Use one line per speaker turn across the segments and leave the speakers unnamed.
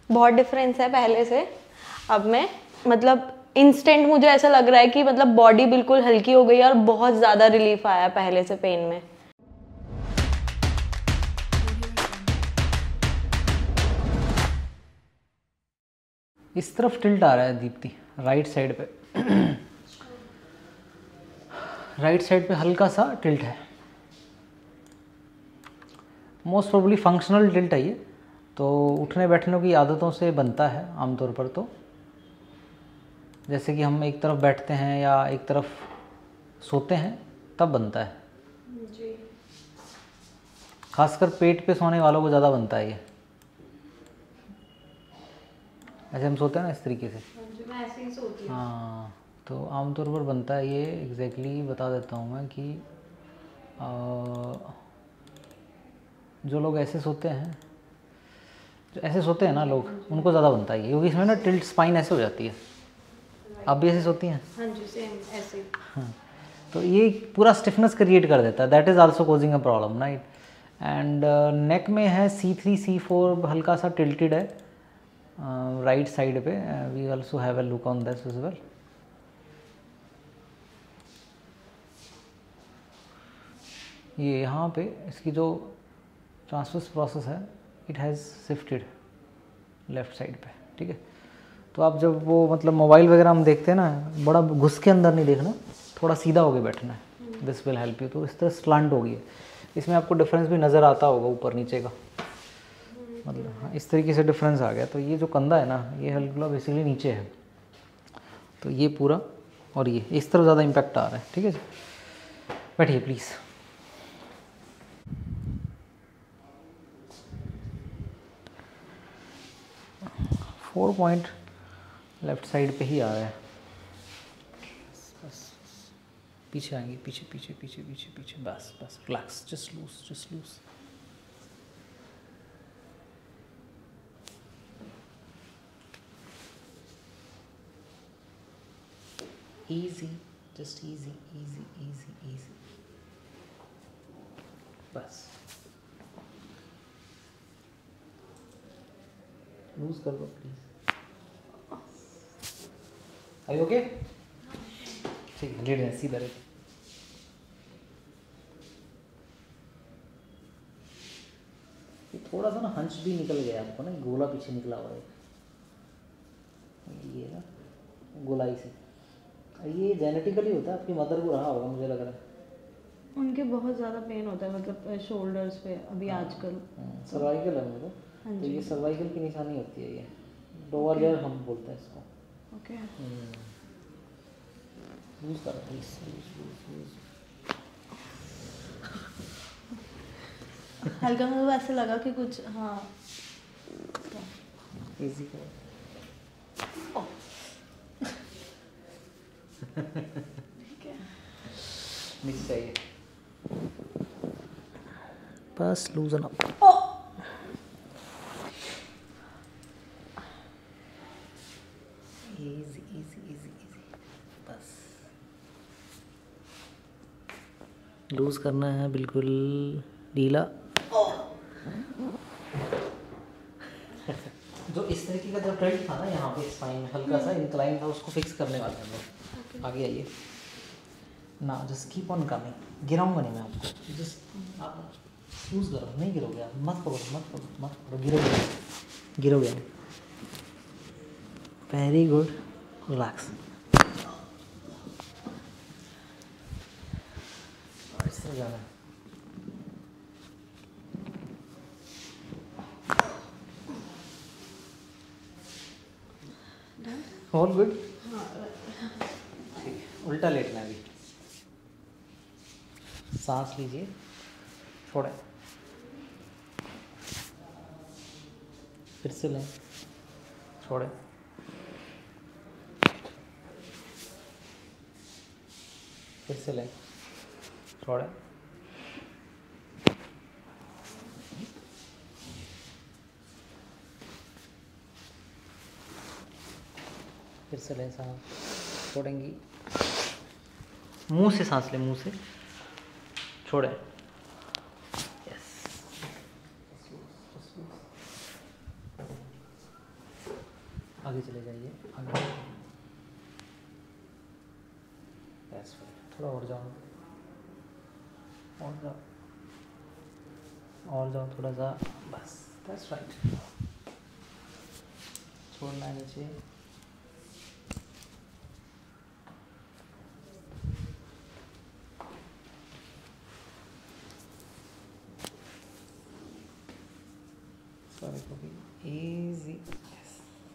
बहुत डिफरेंस है पहले से। अब मैं मतलब इंस्टेंट मुझे ऐसा लग रहा है कि मतलब बॉडी बिल्कुल हल्की हो गई और बहुत ज़्यादा रिलीफ आया पहले से पेन में।
इस तरफ टिल्ट आ रहा है दीप्ति, राइट साइड पे। राइट साइड पे हल्का सा टिल्ट है, मोस्ट प्रोबेबली फंक्शनल टिल्ट है ये, तो उठने बैठने की आदतों से बनता है आमतौर पर। तो जैसे कि हम एक तरफ बैठते हैं या एक तरफ सोते हैं तब बनता है
जी।
खासकर पेट पे सोने वालों को ज़्यादा बनता है ये। ऐसे हम सोते हैं ना इस तरीके से,
मैं ऐसे ही सोती हूँ।
हाँ, तो आमतौर पर बनता है ये। एग्जैक्टली बता देता हूँ मैं कि जो लोग ऐसे सोते हैं, जो ऐसे सोते हैं ना लोग, उनको ज़्यादा बनता है ये, क्योंकि इसमें ना टिल्ट स्पाइन ऐसे हो जाती है। आप भी ऐसे सोती हैं?
हाँ जी, सेम ऐसे।
हाँ, तो ये पूरा स्टिफनेस क्रिएट कर देता है, that is also causing a problem right. And neck में है C3 C4 हल्का सा टिल्टेड है राइट साइड पे। We also have a look on this as well. ये यहाँ पे इसकी जो ट्रांसवर्स प्रोसेस है, it has shifted left side पे, ठीक है। तो आप जब वो मतलब मोबाइल वगैरह हम देखते हैं ना, बड़ा घुस के अंदर नहीं देखना, थोड़ा सीधा होके बैठना है, दिस विल हेल्प यू। तो इस तरह स्लांट होगी है, इसमें आपको डिफरेंस भी नज़र आता होगा ऊपर नीचे का, मतलब हाँ, इस तरीके से डिफरेंस आ गया। तो ये जो कंधा है ना, ये हल्का बेसिकली नीचे है, तो ये पूरा और ये इस तरफ ज़्यादा इम्पैक्ट आ रहा है, ठीक है जी। बैठिए please. Four point left side पे ही आ रहा है, बस पीछे आएंगे, पीछे पीछे पीछे पीछे पीछे, बस बस relax, just loose just loose. Easy, just easy easy easy easy, बस लूज कर दो प्लीज। Are you okay? ठीक है, लेट जाए सीधा रहे। थोड़ा सा ना हंच भी निकल गया आपको ना, गोला पीछे निकला हुआ है ये ना, गोलाई से। ये जेनेटिकली होता है, आपकी मदर को रहा होगा मुझे लग रहा है।
उनके बहुत ज़्यादा पेन होता है मतलब शोल्डर्स पे अभी आजकल।
सर्वाइकल है उनको, तो ये सर्वाइकल की निशानी होती है, ये लोअर लेयर हम बोलते हैं इसको।
ओके,
लूज करो प्लीज, लूज।
हल्का मुझे ऐसे लगा कि कुछ, हाँ
इजी करो।
ठीक है,
नीचे चाहिए, बस loosen up. Easy easy easy easy, बस लूज करना है, बिल्कुल ढीला। जो इस तरीके का जो टिल्ट था ना यहाँ पे स्पाइन में हल्का सा इंक्लाइन था, उसको फिक्स करने वाले हम लोग। आगे आइए ना, जस्ट कीप ऑन कमिंग, गिराऊंगा नहीं मैं आपको, जस्ट आप लूज करो, नहीं गिरोगे आप, मत पकड़ो मत पकड़ो मत पकड़ो, गिरोगे। Very good, relax. इस तरह जाना है, ऑल गुड। ठीक है, उल्टा लेटना है अभी, सांस लीजिए, छोड़ें, फिर से लें, छोड़ें, फिर से लें, छोड़ें, फिर से लें सांस, छोड़ेंगी, मुंह से सांस लें, मुंह से छोड़ें, यस, आगे चले जाइए, आगे। That's right. थोड़ा और जाओ, और जाओ, और जाओ थोड़ा सा, बस। That's right. छोड़ना है नीचे। Sorry for being easy. Yes.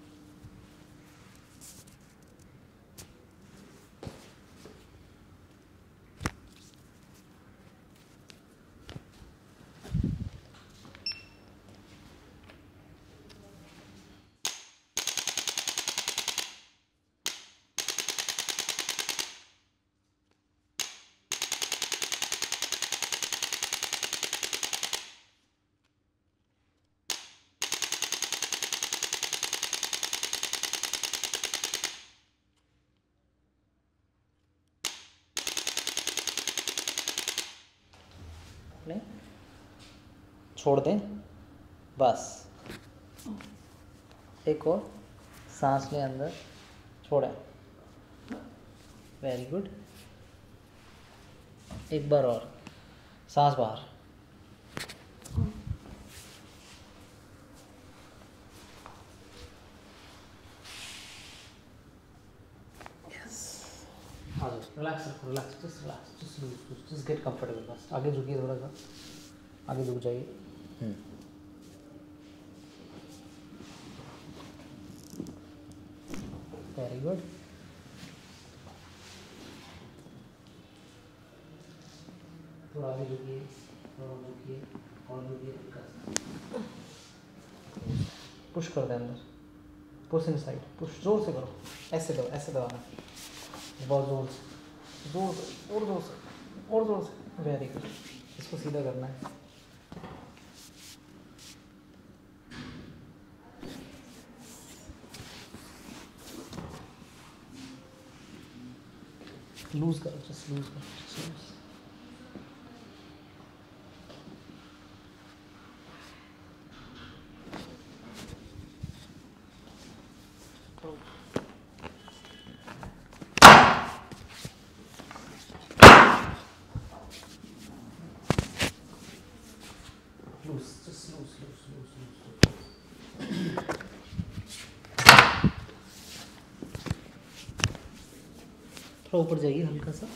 नहीं, छोड़ दें, बस। एक और सांस लें अंदर, छोड़ें, वेरी गुड। एक बार और, सांस बाहर। रिलैक्स रखो, relax, just relax, just loose, just get comfortable. बस आगे झुकिए, थोड़ा सा आगे झुक जाइए। Very good. थोड़ा आगे झुकिए, थोड़ा झुकिए, और झुकिए, पुश कर दें अंदर, पुश इन साइड, पुश जोर से करो, ऐसे दो, ऐसे दबाना, बहुत जोर से, जोर से, और जोर से, और जोर से। Very good. इसको सीधा करना है। लूज करो, जस्ट लूज करो, जस्ट लूज। थोड़ा ऊपर जाइए हल्का सा,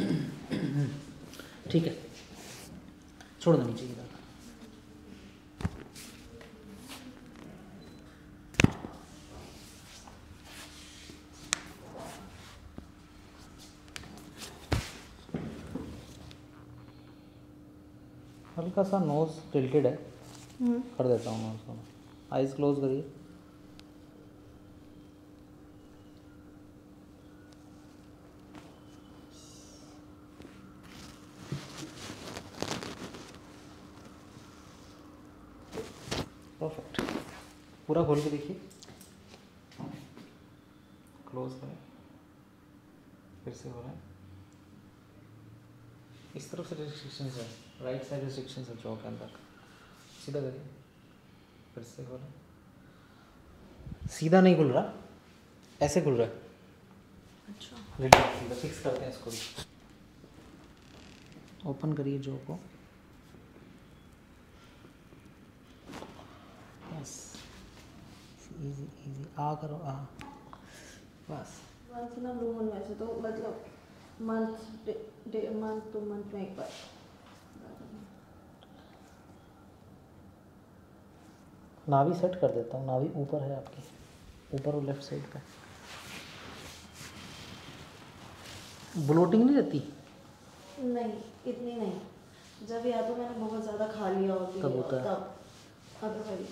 ठीक है, छोड़ देनी चाहिए दादा। हल्का सा नोज टिल्टेड है, कर देता हूँ नोज को। आइज क्लोज करिए। परफेक्ट। पूरा खोल के देखिए, क्लोज करें, फिर से हो रहा है। इस तरफ से रिस्ट्रिक्शंस है, राइट साइड रिस्ट्रिक्शंस है जॉ के अंदर। सीधा करिए, फिर से हो रहा है। सीधा नहीं खुल रहा, ऐसे खुल रहा है।
अच्छा,
सीधा फिक्स करते हैं इसको भी। ओपन करिए जॉ को, बस इजी इजी। आ करो, आ, बस।
Once in a blue moon, वैसे तो मतलब मंथ टू मंथ में एक बार।
नाभि सेट कर देता हूँ। नाभि ऊपर है आपकी, ऊपर और लेफ्ट साइड पे। ब्लोटिंग नहीं रहती?
नहीं, इतनी नहीं। जब या तो मैंने बहुत ज़्यादा खा लिया होती
तब होता है।
तब, अदरवाइज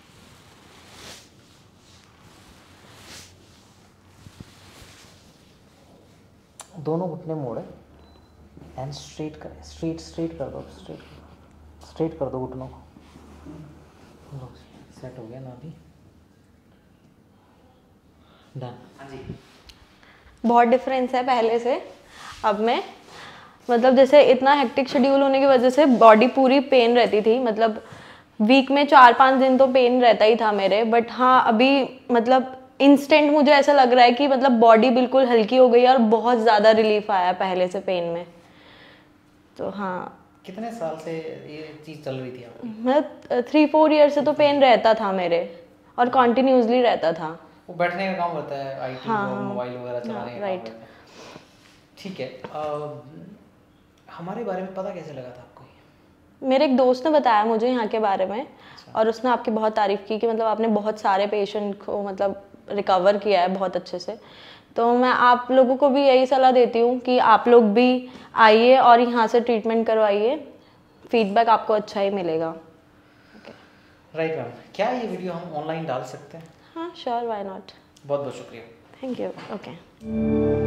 दोनों घुटने मोड़े एंड स्ट्रेट करें, स्ट्रेट कर दो, स्ट्रेट कर दो घुटनों को। सेट हो गया ना अभी, डन। हाँ जी,
बहुत डिफरेंस है पहले से। अब मैं मतलब जैसे इतना हेक्टिक शेड्यूल होने की वजह से बॉडी पूरी पेन रहती थी, मतलब वीक में 4-5 दिन तो पेन रहता ही था मेरे। बट हाँ, अभी मतलब इंस्टेंट मुझे ऐसा लग रहा है कि मतलब बॉडी बिल्कुल हल्की हो गई और बहुत ज़्यादा रिलीफ आया पहले से पेन में। तो हाँ।
कितने साल से ये चीज़ चल रही थी आपकी?
मैं 3-4 ईयर से तो पेन रहता था मेरे, और कॉन्टिन्यूसली रहता था।
वो बैठने का काम होता है, आईटी
हाँ,
और मोबाइल वगैरह चलाने का
राइट।
काम होता है। ठीक है, हमारे बारे में पता कैसे लगा था आपको?
मेरे एक दोस्त ने बताया मुझे यहाँ के बारे में, और उसने आपकी बहुत तारीफ़ की कि मतलब आपने बहुत सारे पेशेंट को मतलब रिकवर किया है बहुत अच्छे से। तो मैं आप लोगों को भी यही सलाह देती हूँ कि आप लोग भी आइए और यहाँ से ट्रीटमेंट करवाइए, फीडबैक आपको अच्छा ही मिलेगा।
राइट मैम, क्या ये वीडियो हम ऑनलाइन डाल सकते हैं?
हाँ श्योर, व्हाई नॉट।
बहुत बहुत शुक्रिया।
Thank you. ओके।